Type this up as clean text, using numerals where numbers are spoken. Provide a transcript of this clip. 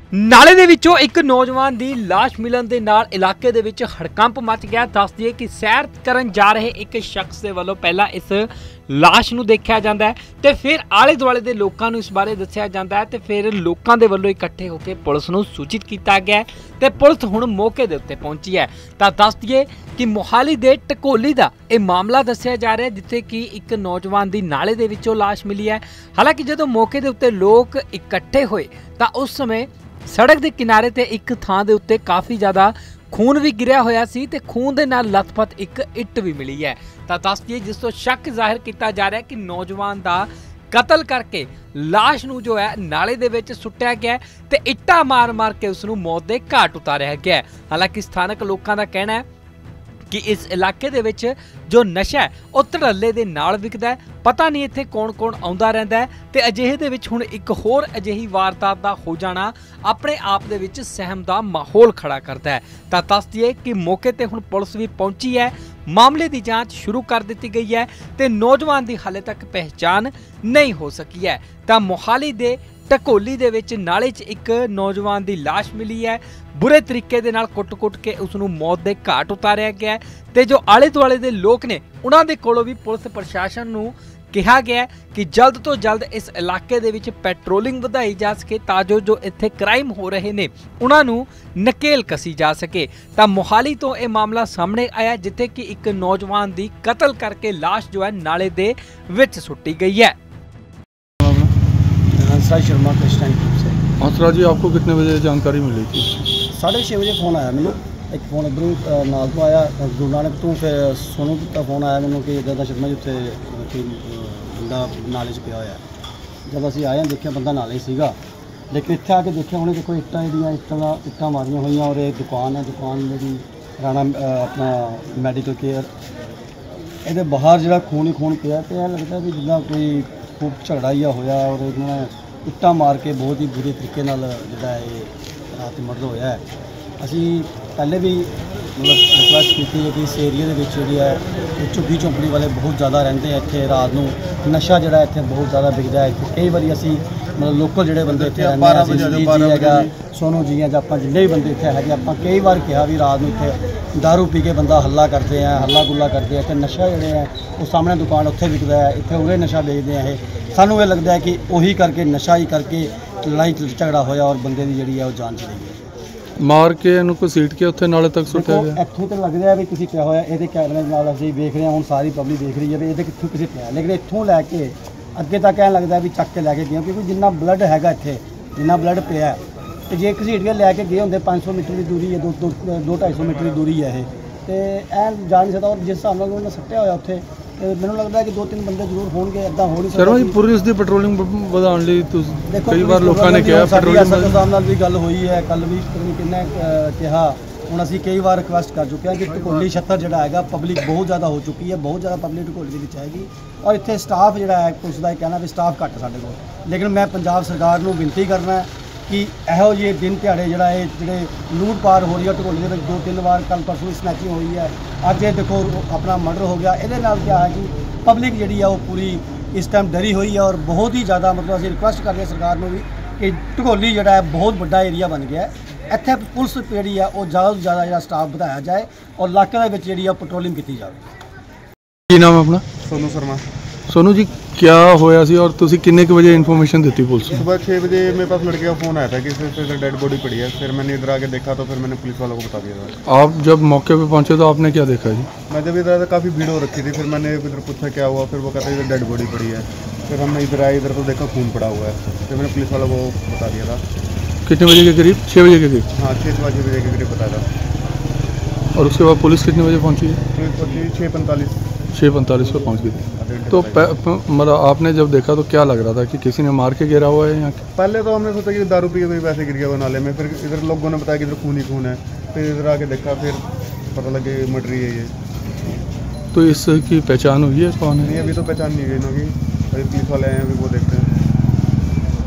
ਨਾਲੇ ਦੇ ਵਿੱਚੋਂ ਇੱਕ ਨੌਜਵਾਨ ਦੀ ਲਾਸ਼ ਮਿਲਣ ਦੇ ਨਾਲ ਇਲਾਕੇ ਦੇ ਵਿੱਚ ਹੜਕੰਪ ਮਚ ਗਿਆ। ਦੱਸ ਦਈਏ ਕਿ ਸੈਰ ਕਰਨ ਜਾ ਰਹੇ ਇੱਕ ਸ਼ਖਸ ਦੇ ਵੱਲੋਂ ਪਹਿਲਾਂ ਇਸ ਲਾਸ਼ ਨੂੰ ਦੇਖਿਆ ਜਾਂਦਾ ਹੈ ਤੇ ਫਿਰ ਆਲੇ ਦੁਆਲੇ ਦੇ ਲੋਕਾਂ ਨੂੰ ਇਸ ਬਾਰੇ ਦੱਸਿਆ ਜਾਂਦਾ ਹੈ ਤੇ ਫਿਰ ਲੋਕਾਂ ਦੇ ਵੱਲੋਂ ਇਕੱਠੇ ਹੋ ਕੇ ਪੁਲਿਸ ਨੂੰ ਸੂਚਿਤ ਕੀਤਾ ਗਿਆ ਤੇ ਪੁਲਿਸ ਹੁਣ ਮੌਕੇ ਦੇ ਉੱਤੇ ਪਹੁੰਚੀ ਹੈ। ਤਾਂ ਦੱਸ ਦਈਏ ਕਿ ਮੋਹਾਲੀ ਦੇ ਟਕੋਲੀ ਦਾ ਇਹ ਮਾਮਲਾ ਦੱਸਿਆ ਜਾ ਰਿਹਾ ਜਿੱਥੇ ਕਿ ਇੱਕ ਨੌਜਵਾਨ ਦੀ ਨਾਲੇ ਦੇ ਵਿੱਚੋਂ ਲਾਸ਼ ਮਿਲੀ ਹੈ। ਹਾਲਾਂਕਿ ਜਦੋਂ ਮੌਕੇ ਦੇ ਉੱਤੇ ਲੋਕ ਇਕੱਠੇ ਹੋਏ ਤਾਂ ਉਸ ਸਮੇਂ ਸੜਕ ਦੇ ਕਿਨਾਰੇ ਤੇ ਇੱਕ ਥਾਂ ਦੇ ਉੱਤੇ ਕਾਫੀ ਜ਼ਿਆਦਾ ਖੂਨ ਵੀ ਗਿਰਿਆ ਹੋਇਆ ਸੀ ਤੇ ਖੂਨ ਦੇ ਨਾਲ ਲੱਥਪੱਥ ਇੱਕ ਇੱਟ ਵੀ ਮਿਲੀ ਹੈ। ਤਾਂ ਦੱਸ ਦਈਏ ਜਿਸ ਤੋਂ ਸ਼ੱਕ ਜ਼ਾਹਿਰ ਕੀਤਾ ਜਾ ਰਿਹਾ ਕਿ ਨੌਜਵਾਨ ਦਾ ਕਤਲ ਕਰਕੇ ਲਾਸ਼ ਨੂੰ ਜੋ ਹੈ ਨਾਲੇ ਦੇ ਵਿੱਚ ਸੁੱਟਿਆ ਗਿਆ ਤੇ ਇੱਟਾਂ ਮਾਰ-ਮਾਰ ਕੇ ਉਸ ਨੂੰ ਮੌਤ ਦੇ ਘਾਟ ਉਤਾਰਿਆ ਗਿਆ। ਹਾਲਾਂਕਿ ਸਥਾਨਕ ਲੋਕਾਂ ਦਾ ਕਹਿਣਾ ਹੈ ਕਿ ਇਸ ਇਲਾਕੇ ਦੇ ਵਿੱਚ ਜੋ ਨਸ਼ਾ ਹੈ ਉਹ ਧੜੱਲੇ ਦੇ ਨਾਲ ਵਿਕਦਾ ਹੈ। ਪਤਾ ਨਹੀਂ ਇੱਥੇ ਕੌਣ-ਕੌਣ ਆਉਂਦਾ ਰਹਿੰਦਾ ਹੈ ਤੇ ਅਜਿਹੇ ਦੇ ਵਿੱਚ ਹੁਣ ਇੱਕ ਹੋਰ ਅਜਿਹੀ ਵਾਰਦਾਤ ਦਾ ਹੋ ਜਾਣਾ ਆਪਣੇ ਆਪ ਦੇ ਵਿੱਚ ਸਹਿਮ ਦਾ ਮਾਹੌਲ ਖੜਾ ਕਰਦਾ ਹੈ। ਤਾਂ ਦੱਸ ਦਈਏ ਕਿ ਮੌਕੇ ਤੇ ਹੁਣ ਪੁਲਿਸ ਵੀ ਪਹੁੰਚੀ ਹੈ, ਮਾਮਲੇ ਦੀ ਜਾਂਚ ਸ਼ੁਰੂ ਕਰ ਦਿੱਤੀ ਗਈ ਹੈ ਤੇ ਨੌਜਵਾਨ ਦੀ ਹਾਲੇ ਤੱਕ ਪਹਿਚਾਣ ਨਹੀਂ ਹੋ ਸਕੀ ਹੈ। ਤਾਂ ਮੋਹਾਲੀ ਦੇ ਟਕੋਲੀ ਦੇ ਵਿੱਚ ਨਾਲੇ 'ਚ ਇੱਕ ਨੌਜਵਾਨ ਦੀ ਲਾਸ਼ ਮਿਲੀ ਹੈ। ਬੁਰੇ ਤਰੀਕੇ ਦੇ ਨਾਲ ਕੁੱਟ-ਕੁੱਟ ਕੇ ਉਸ ਨੂੰ ਮੌਤ ਦੇ ਘਾਟ ਉਤਾਰਿਆ ਗਿਆ ਤੇ ਜੋ ਆਲੇ ਦੁਆਲੇ ਦੇ ਲੋਕ ਨੇ ਉਹਨਾਂ ਦੇ ਕੋਲੋਂ ਵੀ ਪੁਲਿਸ ਪ੍ਰਸ਼ਾਸਨ ਨੂੰ ਕਿਹਾ ਗਿਆ ਕਿ ਜਲਦ ਤੋਂ ਜਲਦ ਇਸ ਇਲਾਕੇ ਦੇ ਵਿੱਚ ਪੈਟਰੋਲਿੰਗ ਵਧਾਈ ਜਾ ਸਕੇ ਤਾਂ ਜੋ ਇੱਥੇ ਕ੍ਰਾਈਮ ਹੋ ਰਹੇ ਨੇ ਉਹਨਾਂ ਨੂੰ ਨਕੇਲ ਕਸੀ ਜਾ ਸਕੇ। ਤਾਂ ਮੋਹਾਲੀ ਤੋਂ ਇਹ ਮਾਮਲਾ ਸਾਹਮਣੇ ਆਇਆ ਜਿੱਥੇ ਕਿ ਇੱਕ ਨੌਜਵਾਨ ਦੀ ਕਤਲ ਕਰਕੇ ਲਾਸ਼ ਜੋ ਹੈ ਨਾਲੇ ਦੇ ਵਿੱਚ ਸੁੱਟੀ ਗਈ है। हंसराज शर्मा क्रिस्टाइन से। हंसराज जी, आपको कितने बजे जानकारी मिली थी? 6:30 बजे फोन आया मैंने, एक फोन इधरों नाल तो आया गुरु नानक तो, फिर सोनू का फोन आया मैंने कि इदा शर्मा जी उत्थे बंदा नाले च पिया होया। जब असीं आए देखिया बंदा नाले ही सीगा, लेकिन इत्थे आके देखिया उन्हें देखो इट्टां मारियां हुई और एक दुकान है, दुकान मेरी राणा अपना मैडिकल केयर, ये बाहर जो खून ही खून पिया तो यह लगता भी जिदा कोई खूब झगड़ा ही होया और इन्होंने ਇੱਟਾਂ ਮਾਰ ਕੇ बहुत ही बुरे तरीके नाल जिहड़ा रात मर्डर होया है। असी पहले भी मतलब रिक्वेस्ट की है कि इस एरिए के जी है झुग्गी झोंपड़ी वाले बहुत ज़्यादा रहते हैं इत्थे, रात को नशा जोड़ा इत्थे बहुत ज़्यादा विकदा है। कई बार असी मतलब लोकल जोड़े बंदे इत्थे रहंदे हैगा, सोनू जी है, आप जिन्ने भी बंदे इत्थे हैगे, आप कई बार कहा भी रात को इत्थे दारू पी के बंदा हल्ला करते हैं, हल्ला गुल्ला करते हैं, इत्थे नशा जोड़े है वो सामने दुकान उत्थे विकदा है, इत्थे उरे नशा बेचते हैं। सानू ये लगता है कि उही करके नशा ही करके लड़ाई झगड़ा होया और बंदे की जी है वो जान चली गई। मार के इन्हू घसीट के उत्थे नाले तक सुट्या गया। इत्थों तो लग रहा है भी किसी क्या होया, ये कैमरे नाल असीं वेख रहे हैं, हुण सारी पब्लिक देख रही है भी ये कित्थों किसी पिया, लेकिन इत्थों लैके अगे तक ऐ लगता है भी चक के लैके गए क्योंकि जिन्ना ब्लड हैगा इत्थे, जिन्ना ब्लड पिया तो जे घसीट के लैके गए होंगे 500 मीटर की दूरी है, 200-250 मीटर की दूरी है तो ऐ जा नहीं सकता। और जिस हिसाब नाल उन्होंने सट्टिया होया उत्थे मैनूं लगता है कि 2-3 बंदे जरूर होणगे, इदां हो नहीं सकदा। शर्मा जी, पुलिस दी पेट्रोलिंग वधाउण लई कई बार लोकां ने कहा पेट्रोलिंग साहब नाल भी गल होई है, कल भी किन्ने कहा, हुण असीं कई बार रिक्वेस्ट कर चुके हैं कि ढकोली छत्तर जिहड़ा हैगा पब्लिक बहुत ज़्यादा हो चुकी है, बहुत ज़्यादा पब्लिक ढकोली दे विच हैगी और इत्थे स्टाफ जिहड़ा है पुलिस दा कहना भी स्टाफ घट साडे कोल। लेकिन मैं पंजाब सरकार नूं विनती करना है कि इहो जे दिन दिहाड़े जिहड़े लूट पार हो रही है ढकोली दे विच 2-3 बार कल परसों स्नैचिंग हुई है, अज ये देखो अपना मर्डर हो गया, इहदे नाल क्या है कि पब्लिक जिहड़ी है वो पूरी इस टाइम डरी हुई है और बहुत ही ज़्यादा मतलब असीं रिक्वेस्ट कर रहे हैं सरकार में भी कि ढकोली जिहड़ा है बहुत बड़ा एरिया बन गया है, इत्थे पुलिस जिहड़ी है वो ज़्यादा तो ज़्यादा जिहड़ा स्टाफ बढ़ाया जाए और इलाके दे विच जिहड़ी है पेट्रोलिंग की जाए। की नाम है अपना? सोनू शर्मा। सोनू जी, क्या होया सी और तुसी किन्ने के बजे इन्फॉर्मेशन दी पुलिस को? सुबह 6 बजे मेरे पास लड़के का फ़ोन आया था कि इस डेड बॉडी पड़ी है, फिर मैंने इधर आके देखा तो फिर मैंने पुलिस वालों को बता दिया था। आप जब मौके पे पहुंचे तो आपने क्या देखा जी? मैं जब इधर आया था काफ़ी भीड़ हो रखी थी, फिर मैंने इधर पूछा क्या हुआ, फिर वो कहता इधर डेड बॉडी पड़ी है। फिर हमने इधर आए, इधर तो देखा खून पड़ा हुआ है, फिर मैंने पुलिस वालों को बता दिया था। कितने बजे के करीब? 6 बजे के करीब? हाँ, 6 बजे के करीब बताया था। और उसके बाद पुलिस कितने बजे पहुँची? 6:45 पर पहुँच गई थी। तो मतलब आपने जब देखा तो क्या लग रहा था कि किसी ने मार के गिरा हुआ है या? पहले तो हमने सोचा कि दारू पी के कोई वैसे गिर गया हुआ नाले में, फिर इधर लोगों ने बताया कि इधर खून ही खून है, फिर इधर आके देखा, फिर पता लगे मर्डर ही है ये। तो इसकी पहचान हुई है कौन है? नहीं, अभी तो पहचान नहीं हुई ना, कि अभी पुलिस वाले आए हैं, अभी वो देखते हैं।